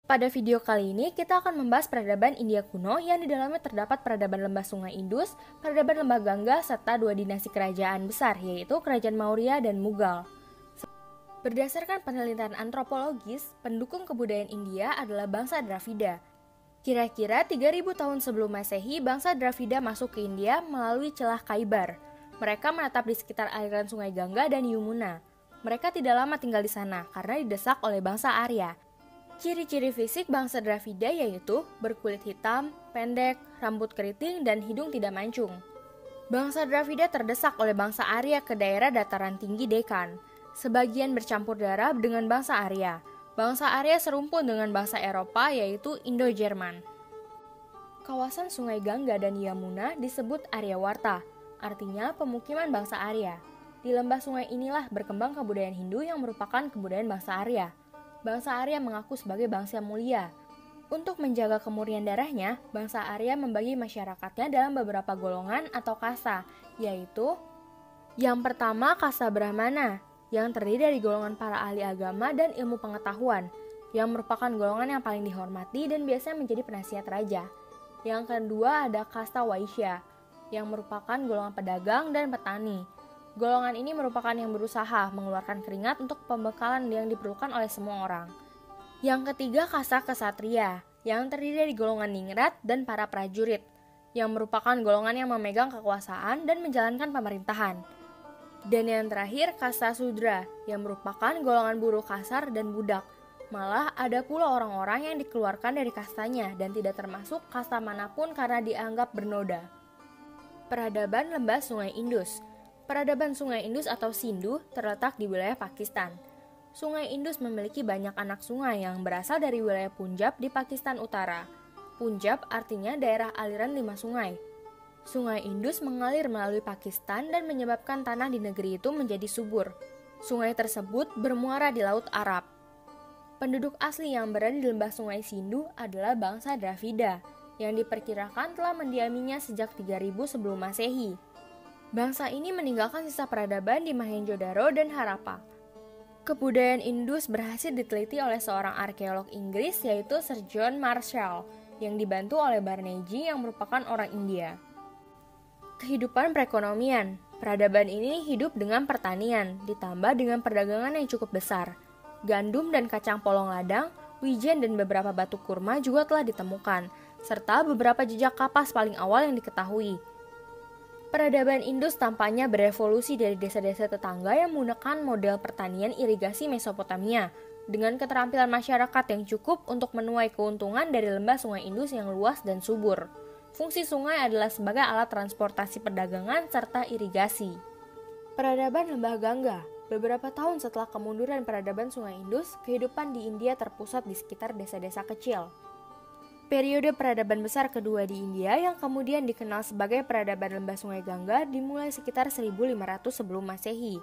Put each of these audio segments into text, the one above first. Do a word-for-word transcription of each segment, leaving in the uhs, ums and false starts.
Pada video kali ini, kita akan membahas peradaban India kuno yang di dalamnya terdapat peradaban lembah Sungai Indus, peradaban lembah Gangga, serta dua dinasti kerajaan besar, yaitu Kerajaan Maurya dan Mughal. Berdasarkan penelitian antropologis, pendukung kebudayaan India adalah bangsa Dravida. Kira-kira tiga ribu tahun sebelum Masehi, bangsa Dravida masuk ke India melalui celah Khyber. Mereka menetap di sekitar aliran Sungai Gangga dan Yamuna. Mereka tidak lama tinggal di sana karena didesak oleh bangsa Arya. Ciri-ciri fisik bangsa Dravida yaitu berkulit hitam, pendek, rambut keriting, dan hidung tidak mancung. Bangsa Dravida terdesak oleh bangsa Arya ke daerah dataran tinggi Deccan. Sebagian bercampur darah dengan bangsa Arya. Bangsa Arya serumpun dengan bangsa Eropa yaitu Indo-Jerman. Kawasan Sungai Gangga dan Yamuna disebut Aryawarta, artinya pemukiman bangsa Arya. Di lembah sungai inilah berkembang kebudayaan Hindu yang merupakan kebudayaan bangsa Arya. Bangsa Arya mengaku sebagai bangsa mulia. Untuk menjaga kemurnian darahnya, bangsa Arya membagi masyarakatnya dalam beberapa golongan atau kasta, yaitu yang pertama kasta Brahmana, yang terdiri dari golongan para ahli agama dan ilmu pengetahuan, yang merupakan golongan yang paling dihormati dan biasanya menjadi penasihat raja. Yang kedua ada kasta Waisya, yang merupakan golongan pedagang dan petani. Golongan ini merupakan yang berusaha mengeluarkan keringat untuk pembekalan yang diperlukan oleh semua orang. Yang ketiga kasta Ksatria, yang terdiri dari golongan ningrat dan para prajurit, yang merupakan golongan yang memegang kekuasaan dan menjalankan pemerintahan. Dan yang terakhir kasta Sudra, yang merupakan golongan buruh kasar dan budak. Malah ada pula orang-orang yang dikeluarkan dari kastanya dan tidak termasuk kasta manapun karena dianggap bernoda. Peradaban lembah Sungai Indus. Peradaban Sungai Indus atau Sindhu terletak di wilayah Pakistan. Sungai Indus memiliki banyak anak sungai yang berasal dari wilayah Punjab di Pakistan Utara. Punjab artinya daerah aliran lima sungai. Sungai Indus mengalir melalui Pakistan dan menyebabkan tanah di negeri itu menjadi subur. Sungai tersebut bermuara di Laut Arab. Penduduk asli yang berada di lembah Sungai Sindhu adalah bangsa Dravida, yang diperkirakan telah mendiaminya sejak tiga ribu sebelum Masehi. Bangsa ini meninggalkan sisa peradaban di Mohenjo-daro dan Harappa. Kebudayaan Indus berhasil diteliti oleh seorang arkeolog Inggris yaitu Sir John Marshall yang dibantu oleh Barnegi yang merupakan orang India. Kehidupan perekonomian. Peradaban ini hidup dengan pertanian, ditambah dengan perdagangan yang cukup besar. Gandum dan kacang polong ladang, wijen dan beberapa batu kurma juga telah ditemukan, serta beberapa jejak kapas paling awal yang diketahui. Peradaban Indus tampaknya berevolusi dari desa-desa tetangga yang menggunakan model pertanian irigasi Mesopotamia, dengan keterampilan masyarakat yang cukup untuk menuai keuntungan dari lembah Sungai Indus yang luas dan subur. Fungsi sungai adalah sebagai alat transportasi perdagangan serta irigasi. Peradaban lembah Gangga. Beberapa tahun setelah kemunduran peradaban Sungai Indus, kehidupan di India terpusat di sekitar desa-desa kecil. Periode peradaban besar kedua di India yang kemudian dikenal sebagai peradaban lembah Sungai Gangga dimulai sekitar seribu lima ratus sebelum Masehi.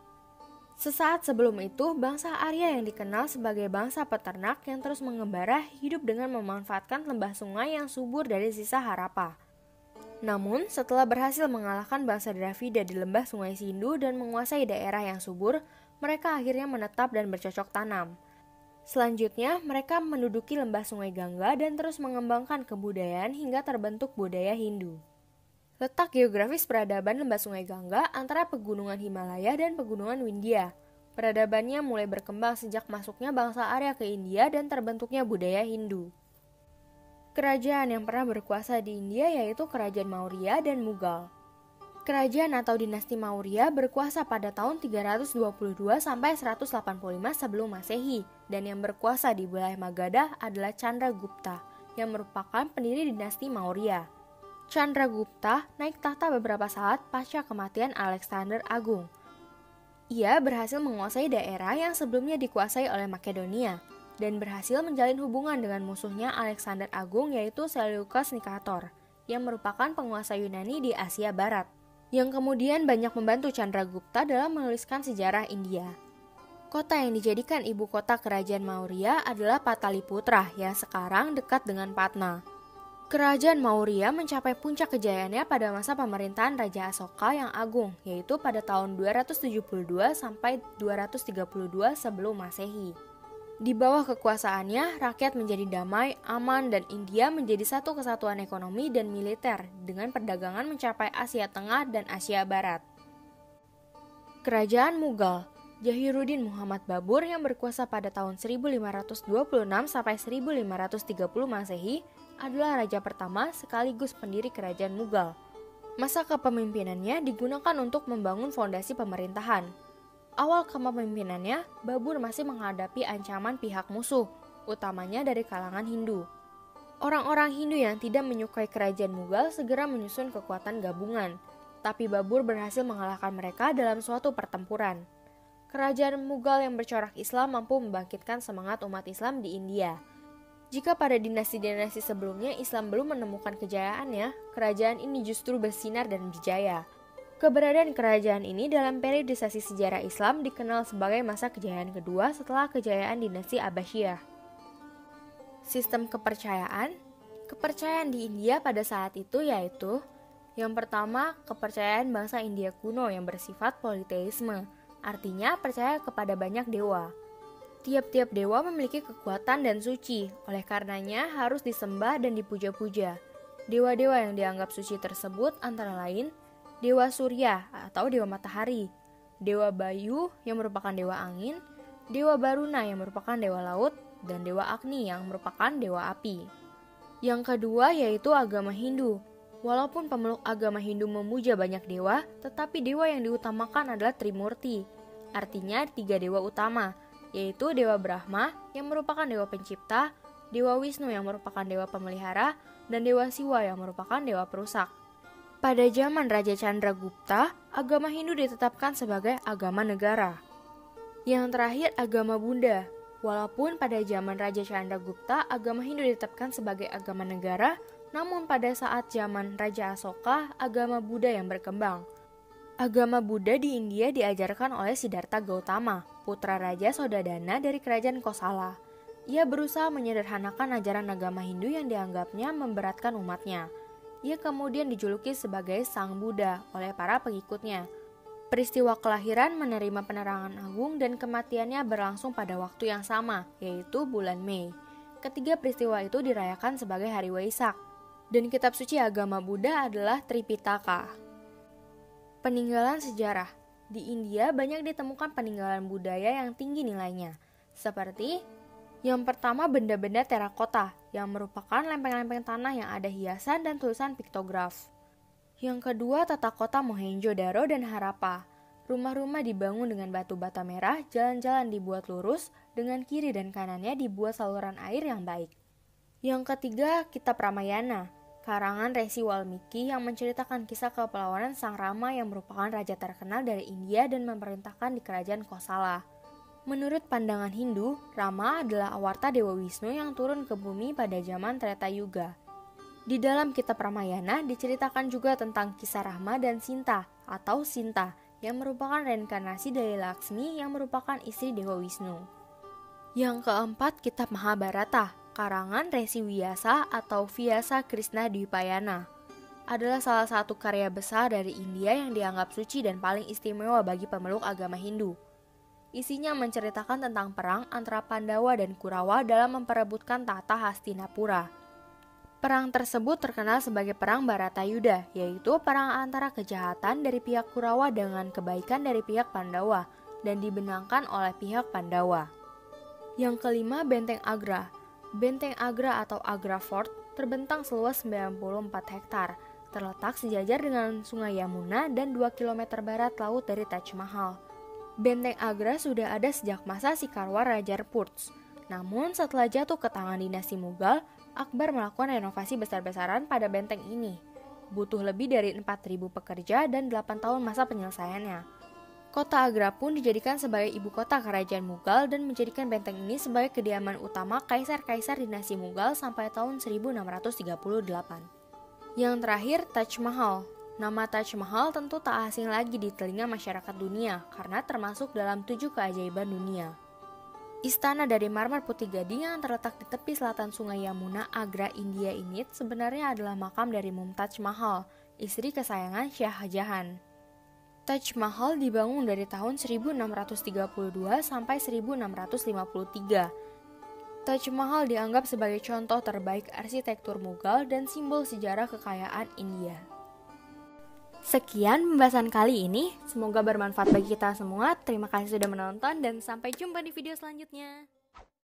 Sesaat sebelum itu, bangsa Arya yang dikenal sebagai bangsa peternak yang terus mengembara hidup dengan memanfaatkan lembah sungai yang subur dari sisa Harappa. Namun, setelah berhasil mengalahkan bangsa Dravida di lembah Sungai Sindhu dan menguasai daerah yang subur, mereka akhirnya menetap dan bercocok tanam. Selanjutnya, mereka menduduki lembah Sungai Gangga dan terus mengembangkan kebudayaan hingga terbentuk budaya Hindu. Letak geografis peradaban lembah Sungai Gangga antara pegunungan Himalaya dan pegunungan Windhya. Peradabannya mulai berkembang sejak masuknya bangsa Arya ke India dan terbentuknya budaya Hindu. Kerajaan yang pernah berkuasa di India yaitu Kerajaan Maurya dan Mughal. Kerajaan atau dinasti Maurya berkuasa pada tahun tiga ratus dua puluh dua sampai seratus delapan puluh lima sebelum Masehi, dan yang berkuasa di wilayah Magadha adalah Chandragupta, yang merupakan pendiri dinasti Maurya. Chandragupta naik tahta beberapa saat pasca kematian Alexander Agung. Ia berhasil menguasai daerah yang sebelumnya dikuasai oleh Makedonia, dan berhasil menjalin hubungan dengan musuhnya Alexander Agung yaitu Seleucus Nicator, yang merupakan penguasa Yunani di Asia Barat, yang kemudian banyak membantu Chandragupta dalam menuliskan sejarah India. Kota yang dijadikan ibu kota kerajaan Maurya adalah Pataliputra yang sekarang dekat dengan Patna. Kerajaan Maurya mencapai puncak kejayaannya pada masa pemerintahan Raja Asoka yang agung, yaitu pada tahun dua ratus tujuh puluh dua sampai dua ratus tiga puluh dua sebelum Masehi. Di bawah kekuasaannya, rakyat menjadi damai, aman, dan India menjadi satu kesatuan ekonomi dan militer dengan perdagangan mencapai Asia Tengah dan Asia Barat. Kerajaan Mughal, Jahiruddin Muhammad Babur yang berkuasa pada tahun seribu lima ratus dua puluh enam sampai seribu lima ratus tiga puluh Masehi, adalah raja pertama sekaligus pendiri kerajaan Mughal. Masa kepemimpinannya digunakan untuk membangun fondasi pemerintahan. Awal kepemimpinannya, Babur masih menghadapi ancaman pihak musuh, utamanya dari kalangan Hindu. Orang-orang Hindu yang tidak menyukai kerajaan Mughal segera menyusun kekuatan gabungan, tapi Babur berhasil mengalahkan mereka dalam suatu pertempuran. Kerajaan Mughal yang bercorak Islam mampu membangkitkan semangat umat Islam di India. Jika pada dinasti-dinasti sebelumnya Islam belum menemukan kejayaannya, kerajaan ini justru bersinar dan berjaya. Keberadaan kerajaan ini dalam periodisasi sejarah Islam dikenal sebagai masa kejayaan kedua setelah kejayaan dinasti Abbasiyah. Sistem kepercayaan Kepercayaan di India pada saat itu yaitu: yang pertama, kepercayaan bangsa India kuno yang bersifat politeisme, artinya percaya kepada banyak dewa. Tiap-tiap dewa memiliki kekuatan dan suci, oleh karenanya harus disembah dan dipuja-puja. Dewa-dewa yang dianggap suci tersebut antara lain Dewa Surya atau Dewa Matahari, Dewa Bayu yang merupakan Dewa Angin, Dewa Baruna yang merupakan Dewa Laut, dan Dewa Agni yang merupakan Dewa Api. Yang kedua yaitu agama Hindu. Walaupun pemeluk agama Hindu memuja banyak dewa, tetapi dewa yang diutamakan adalah Trimurti, artinya tiga dewa utama, yaitu Dewa Brahma yang merupakan Dewa Pencipta, Dewa Wisnu yang merupakan Dewa Pemelihara, dan Dewa Siwa yang merupakan Dewa Perusak. Pada zaman Raja Chandragupta, agama Hindu ditetapkan sebagai agama negara. Yang terakhir, agama Buddha. Walaupun pada zaman Raja Chandragupta, agama Hindu ditetapkan sebagai agama negara, namun pada saat zaman Raja Asoka, agama Buddha yang berkembang. Agama Buddha di India diajarkan oleh Siddhartha Gautama, putra Raja Sodadana dari kerajaan Kosala. Ia berusaha menyederhanakan ajaran agama Hindu yang dianggapnya memberatkan umatnya. Ia kemudian dijuluki sebagai Sang Buddha oleh para pengikutnya. Peristiwa kelahiran, menerima penerangan agung, dan kematiannya berlangsung pada waktu yang sama, yaitu bulan Mei. Ketiga peristiwa itu dirayakan sebagai Hari Waisak. Dan kitab suci agama Buddha adalah Tripitaka. Peninggalan sejarah. Di India banyak ditemukan peninggalan budaya yang tinggi nilainya, seperti yang pertama, benda-benda terakota yang merupakan lempeng-lempeng tanah yang ada hiasan dan tulisan piktograf. Yang kedua, tata kota Mohenjo-daro dan Harappa. Rumah-rumah dibangun dengan batu bata merah, jalan-jalan dibuat lurus, dengan kiri dan kanannya dibuat saluran air yang baik. Yang ketiga, kitab Ramayana, karangan Resi Walmiki yang menceritakan kisah kepelawanan Sang Rama yang merupakan raja terkenal dari India dan memerintahkan di kerajaan Kosala. Menurut pandangan Hindu, Rama adalah awarta Dewa Wisnu yang turun ke bumi pada zaman Treta Yuga. Di dalam kitab Ramayana diceritakan juga tentang kisah Rahma dan Sinta atau Sinta yang merupakan reinkarnasi dari Laksmi yang merupakan istri Dewa Wisnu. Yang keempat, kitab Mahabharata, karangan Resi Vyasa atau Vyasa Krishna Dwipayana. Adalah salah satu karya besar dari India yang dianggap suci dan paling istimewa bagi pemeluk agama Hindu. Isinya menceritakan tentang perang antara Pandawa dan Kurawa dalam memperebutkan tahta Hastinapura. Perang tersebut terkenal sebagai Perang Bharatayuddha, yaitu perang antara kejahatan dari pihak Kurawa dengan kebaikan dari pihak Pandawa, dan dibenangkan oleh pihak Pandawa. Yang kelima, Benteng Agra. Benteng Agra atau Agra Fort terbentang seluas sembilan puluh empat hektar, terletak sejajar dengan Sungai Yamuna dan dua kilometer barat laut dari Taj Mahal. Benteng Agra sudah ada sejak masa Sikarwar Raja Purts. Namun setelah jatuh ke tangan dinasti Mughal, Akbar melakukan renovasi besar-besaran pada benteng ini. Butuh lebih dari empat ribu pekerja dan delapan tahun masa penyelesaiannya. Kota Agra pun dijadikan sebagai ibu kota kerajaan Mughal dan menjadikan benteng ini sebagai kediaman utama kaisar-kaisar dinasti Mughal sampai tahun seribu enam ratus tiga puluh delapan. Yang terakhir, Taj Mahal. Nama Taj Mahal tentu tak asing lagi di telinga masyarakat dunia karena termasuk dalam tujuh keajaiban dunia. Istana dari marmer putih gading yang terletak di tepi selatan Sungai Yamuna, Agra, India ini sebenarnya adalah makam dari Mumtaz Mahal, istri kesayangan Shah Jahan. Taj Mahal dibangun dari tahun seribu enam ratus tiga puluh dua sampai seribu enam ratus lima puluh tiga. Taj Mahal dianggap sebagai contoh terbaik arsitektur Mughal dan simbol sejarah kekayaan India. Sekian pembahasan kali ini, semoga bermanfaat bagi kita semua. Terima kasih sudah menonton dan sampai jumpa di video selanjutnya.